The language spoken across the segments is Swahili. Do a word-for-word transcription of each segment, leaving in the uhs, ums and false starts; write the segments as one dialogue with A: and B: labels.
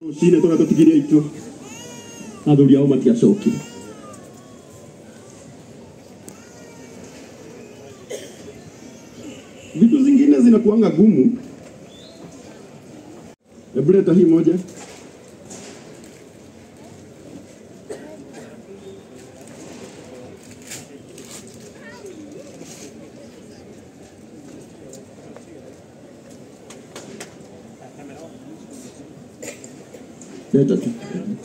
A: Sine toka tukiria itu athuri ao matiacokire. Vitu zingine zinakuanga gumu. Hebu leta hii moja. Leta tu.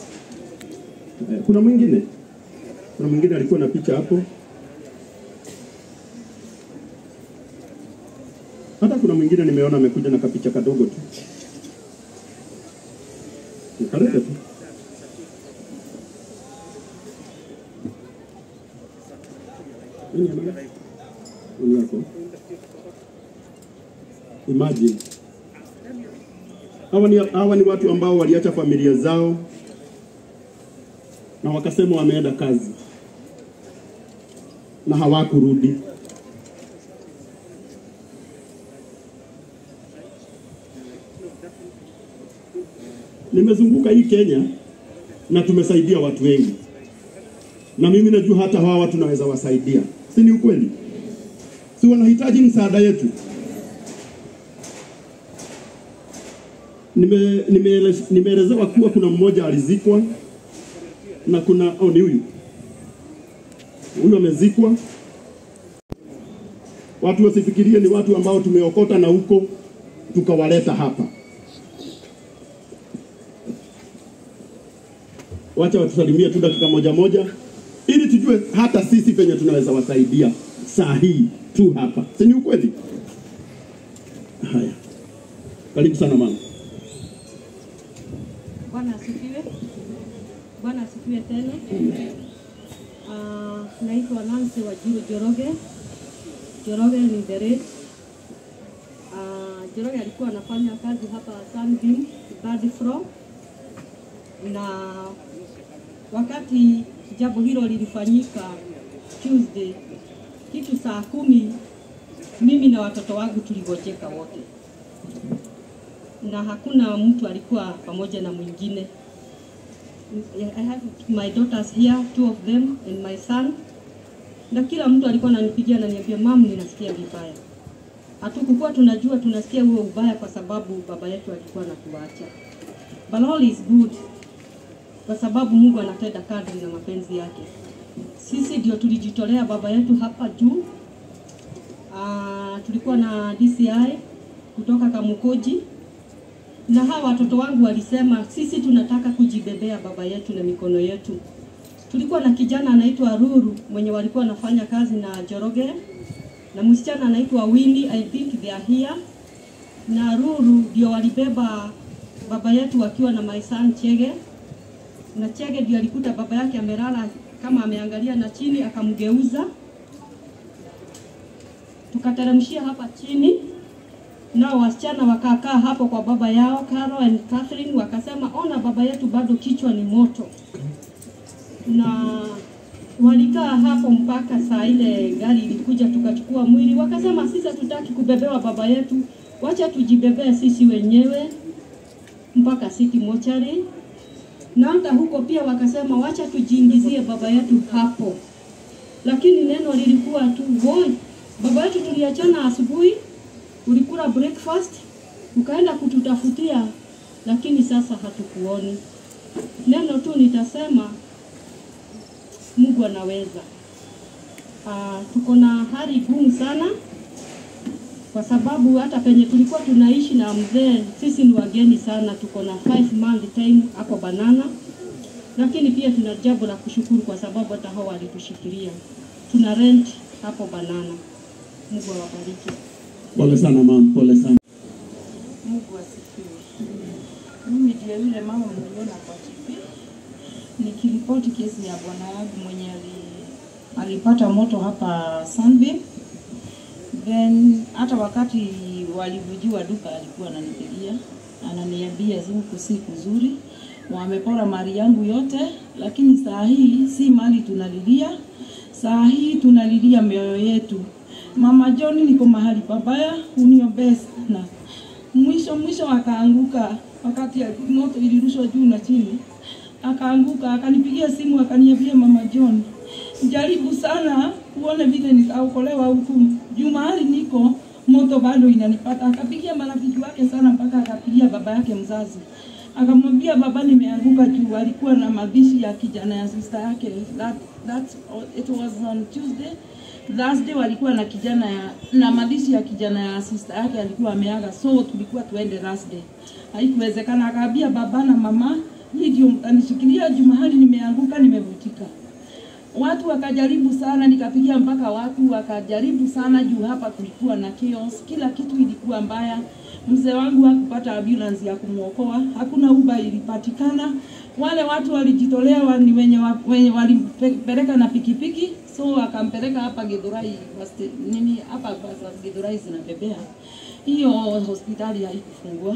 A: Kuna mwingine? Kuna mwingine alikuwa na picha hapo. Hata kuna mwingine nimeona amekuja na kapicha kadogo tu. Nikaleta tu. Nini amana? Nini yako? Imagine. Hawa ni, hawa ni watu ambao waliacha familia zao na wakasema wameenda kazi na hawakurudi. Nimezunguka hii Kenya na tumesaidia watu wengi. Na mimi najua hata hawa watu naweza wasaidia. Si ni ukweli? Si wanahitaji msaada yetu? Nime nimeelezewa kuwa kuna mmoja alizikwa na kuna oh ni huyu. Huyu amezikwa. Watu wasifikirie ni watu ambao tumeokota na huko tukawaleta hapa. Wacha watusalimie tu dakika moja moja ili tujue hata sisi penye tunaweza wasaidia saa hii tu hapa. Si ni ukweli? Haya. Karibu sana mama.
B: Bwana asifiwe. Bwana asifiwe tena. Ah, uh, naitwa Nancy wa Jiro Joroge. Joroge ni narrates. Ah, uh, Joroge alikuwa anafanya kazi hapa Sunbeam, Bad Flow. Na wakati jambo hilo lilifanyika Tuesday kitu saa kumi, mimi na watoto wangu tuligojeka wote. Na hakuna mtu alikuwa pamoja na mwingine. I have my daughters here, two of them and my son. Na kila mtu alikuwa ananipigia na niambia mama ninasikia vibaya. Hatukukuwa tunajua tunasikia huo ubaya kwa sababu baba yetu alikuwa anatuacha. But all is good. Kwa sababu Mungu anatenda kadri na mapenzi yake. Sisi ndio tulijitolea baba yetu hapa juu. Ah, tulikuwa na D C I kutoka Kamukoji. Na hawa watoto wangu walisema sisi tunataka kujibebea baba yetu na mikono yetu. Tulikuwa na kijana anaitwa Ruru mwenye walikuwa nafanya kazi na Joroge. Na msichana anaitwa Winnie, I think they are here. Na Ruru ndio walibeba baba yetu wakiwa na my son Chege. Na Chege ndio alikuta baba yake amelala kama ameangalia na chini akamgeuza. Tukateremshia hapa chini. Na wasichana wakakaa hapo kwa baba yao Carol and Catherine wakasema ona baba yetu bado kichwa ni moto. Na walikaa hapo mpaka saa ile gari ilikuja tukachukua mwili wakasema sisi tutaki kubebewa baba yetu, wacha tujibebee sisi wenyewe mpaka City Mochari. Na hata huko pia wakasema wacha tujiingizie baba yetu hapo. Lakini neno lilikuwa tu boy baba yetu tuliachana asubuhi, ulikula breakfast, ukaenda kututafutia, lakini sasa hatukuoni. Neno tu nitasema Mungu anaweza. Ah, tuko na hali gumu sana kwa sababu hata penye tulikuwa tunaishi na mzee sisi ni wageni sana, tuko na five month time hapo Banana. Lakini pia tuna jambo la kushukuru kwa sababu hata hao walitushikilia. Tuna rent hapo Banana. Mungu awabariki.
A: Pole sana mama, pole sana.
C: Mungu asifiwe. Mimi ndiye yule mama mliona kwa T V. Nikiripoti kesi ya bwana wangu mwenye alipata moto hapa Sunbeam. Then hata wakati walivujua duka alikuwa ananipigia, ananiambia siku si kuzuri, wamepora mali yangu yote, lakini saa hii si mali tunalilia, saa hii tunalilia mioyo yetu. Mama John niko mahali pabaya, uniombee sana. Mwisho mwisho akaanguka wakati ya moto ilirushwa juu na chini, akaanguka. Akanipigia simu akaniambia, Mama John, jaribu sana uone vile nitaokolewa huku juu mahali niko moto bado inanipata. Akapigia marafiki wake sana, mpaka akapigia baba yake mzazi, akamwambia, baba, nimeanguka juu. Alikuwa na mazishi ya kijana ya sister yake. That, that it was on Tuesday. Thursday walikuwa na kijana ya na mazishi ya kijana ya sister yake, alikuwa ameaga, so tulikuwa tuende Thursday. Haikuwezekana. Akaambia baba na mama, hii ndio mtanishikilia juu mahali nimeanguka, nimevutika. Watu wakajaribu sana, nikapigia mpaka watu wakajaribu sana juu hapa kulikuwa na chaos, kila kitu ilikuwa mbaya. Mzee wangu hakupata ambulance ya kumuokoa, hakuna Uber ilipatikana. Wale watu walijitolea ni wenye, wenye walipeleka na pikipiki, so akampeleka hapa Githurai, nini hapa Githurai zinabebea. Hiyo hospitali haikufungua.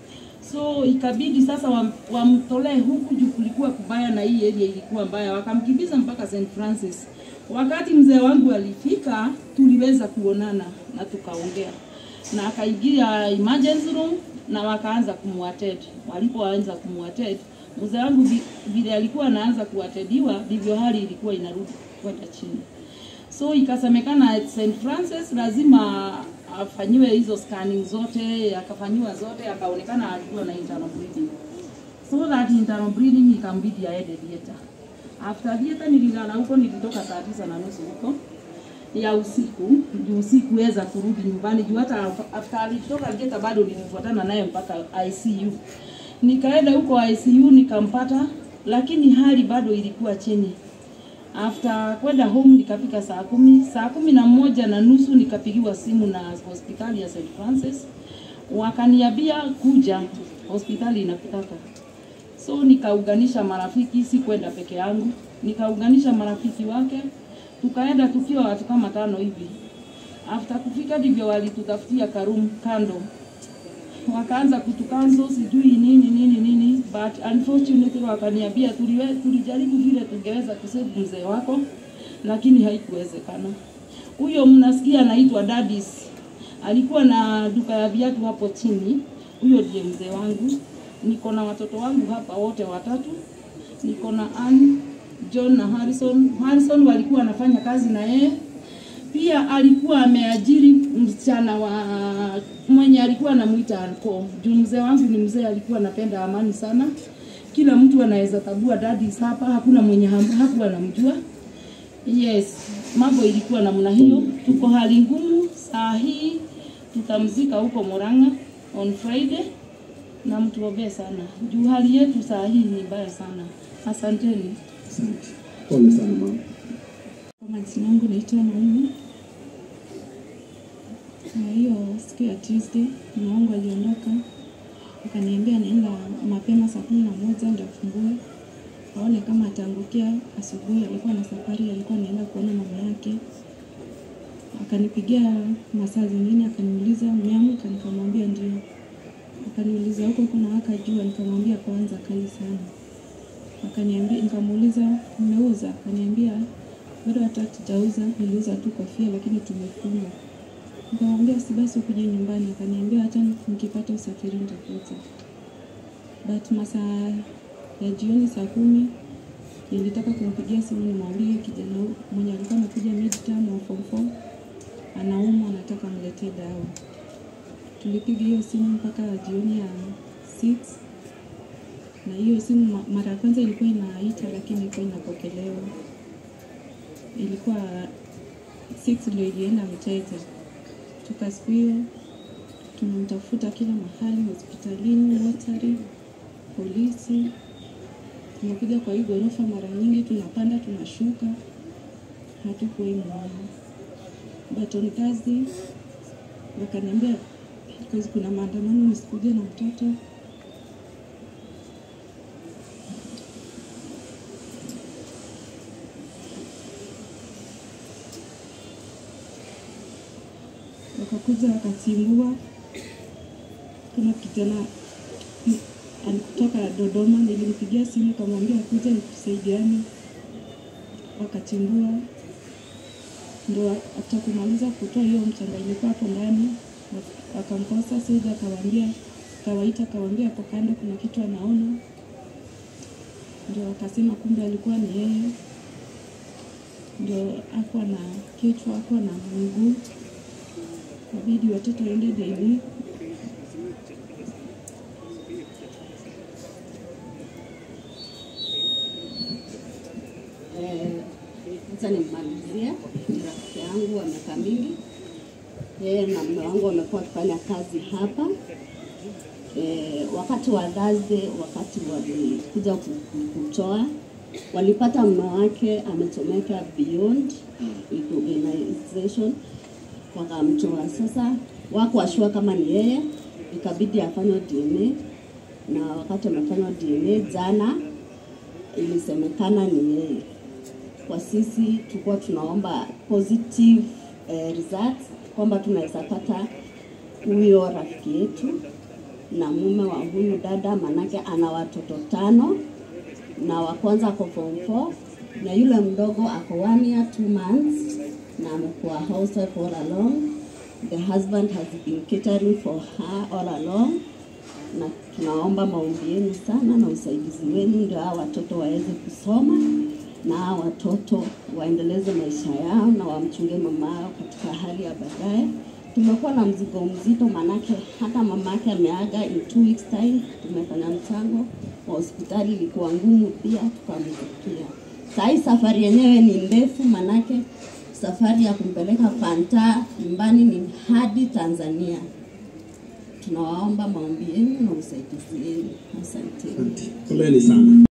C: So ikabidi sasa wamtolee wa huku juu kulikuwa kubaya na hii area ilikuwa mbaya. Wakamkimbiza mpaka Saint Francis. Wakati mzee wangu alifika, tuliweza kuonana na tukaongea. Na akaingia emergency room na wakaanza kumwattend. Walipoanza kumwattend, mzee wangu vile alikuwa anaanza kuattediwa, ndivyo hali ilikuwa inarudi kwenda chini. So ikasemekana at Saint Francis lazima afanyiwe hizo scanning zote, akafanywa zote, akaonekana alikuwa na internal bleeding. So that internal bleeding ikambidi aende theater. After theater nililala huko, nilitoka saa tisa na nusu huko ya usiku, juu sikuweza kurudi nyumbani juu hata after alitoka theater bado nilifuatana naye mpaka I C U. Nikaenda huko I C U nikampata, lakini hali bado ilikuwa chini. After kwenda home nikafika saa kumi, saa kumi na moja na nusu nikapigiwa simu na hospitali ya Saint Francis. Wakaniambia kuja, hospitali inakutaka. So nikauganisha marafiki, si kwenda peke yangu. Nikauganisha marafiki wake, tukaenda tukiwa watu kama tano hivi. After kufika ndivyo walitutafutia karum kando. Wakaanza kutukanzo sijui nini nini nini, but unfortunately wakaniambia tuliwe tulijaribu vile tungeweza kusave mzee wako, lakini haikuwezekana. Huyo mnasikia anaitwa Dadis, alikuwa na duka ya viatu hapo chini. Huyo ndiye mzee wangu. Niko na watoto wangu hapa wote watatu. Niko na Ann, John na Harrison. Harrison walikuwa anafanya kazi na yeye. Pia alikuwa ameajiri msichana wa mwenye alikuwa anamuita Anko. Juu mzee wangu ni mzee alikuwa anapenda amani sana. Kila mtu anaweza tabua Dadis hapa, hakuna mwenye hakuwa anamjua. Yes, mambo ilikuwa namna hiyo. Tuko hali ngumu saa hii, tutamzika huko Murang'a on Friday, na mtuombee sana. Juu hali yetu saa hii ni mbaya sana. Asanteni.
A: Asante. Pole sana mama.
D: Kwa majina yangu naitwa Naomi. Na hiyo siku ya Tuesday, mume wangu aliondoka. Akaniambia naenda mapema saa kumi na moja ndio afungue. Aone kama ataangukia asubuhi. Alikuwa na safari, alikuwa anaenda kuona mama yake. Akanipigia masaa zingine akaniuliza umeamka, nikamwambia ndio. Akaniuliza huko kuna waka jua, nikamwambia kwanza kali sana. Akaniambia, nikamuuliza mmeuza? Akaniambia bado hata tutauza, niliuza tu kofia lakini tumefunga. Nikamwambia si basi ukuje nyumbani. Akaniambia hata nikipata usafiri nitakuja. But masaa ya jioni saa kumi nilitaka kumpigia simu nimwambie kijana mwenye alikuwa anakuja midterm wa form four anaumwa, anataka mletee dawa. Tulipiga hiyo simu mpaka jioni ya six. Na hiyo simu mara kwanza ilikuwa inaita lakini ilikuwa inapokelewa. Ilikuwa six ndio ilienda mteja. Tukasikia tunamtafuta kila mahali, hospitalini, notary, polisi. Tunakuja kwa hiyo ghorofa mara nyingi, tunapanda tunashuka. Hatukuwahi muona. But on Thursday wakaniambia because kuna maandamano nisikuje na mtoto. Wakakuja wakatimbua. Kuna kijana alikutoka Dodoma, nilimpigia simu kamwambia kuja nikusaidiane. Wakatimbua. Ndio atakumaliza kutoa hiyo mchanga ilikuwa hapo ndani. Wakamkosa, sasa akawaambia akawaita akawaambia hapo kando kuna kitu anaona. Ndio akasema kumbe alikuwa ni yeye. Ndio hakuwa na kichwa, hakuwa na mguu. Kabidi watoto waende daily.
E: Sasa nimalizia, rafiki yangu wa miaka mingi. Yeye na mume wangu wamekuwa wakifanya kazi hapa. E, wakati wa Thursday, wakati walikuja kutoa, walipata mume wake amechomeka beyond organization, wakamtoa. Sasa wako washua kama ni yeye, ikabidi afanywe D N A, na wakati amefanywa D N A jana ilisemekana ni yeye. Kwa sisi tulikuwa tunaomba positive eh, results kwamba tunaweza pata huyo rafiki yetu na mume wa huyu dada, manake ana watoto tano, na wa kwanza ako form four na yule mdogo ako one year two months na amekuwa housewife all along. The husband has been catering for her all along, na tunaomba maombi yenu sana na usaidizi wenu ndio hao watoto waweze kusoma na hao watoto waendeleze maisha yao na wamchunge mama yao katika hali ya baadaye. Tumekuwa na mzigo mzito, manake hata mama yake ameaga in two weeks time. Tumefanya mchango wa hospitali, ilikuwa ngumu pia, tukamfikia. Sasa safari yenyewe ni ndefu, manake safari ya kumpeleka Fanta nyumbani ni hadi Tanzania. Tunawaomba maombi yenu na usaidizi wenu. Asante.
A: Poleni sana.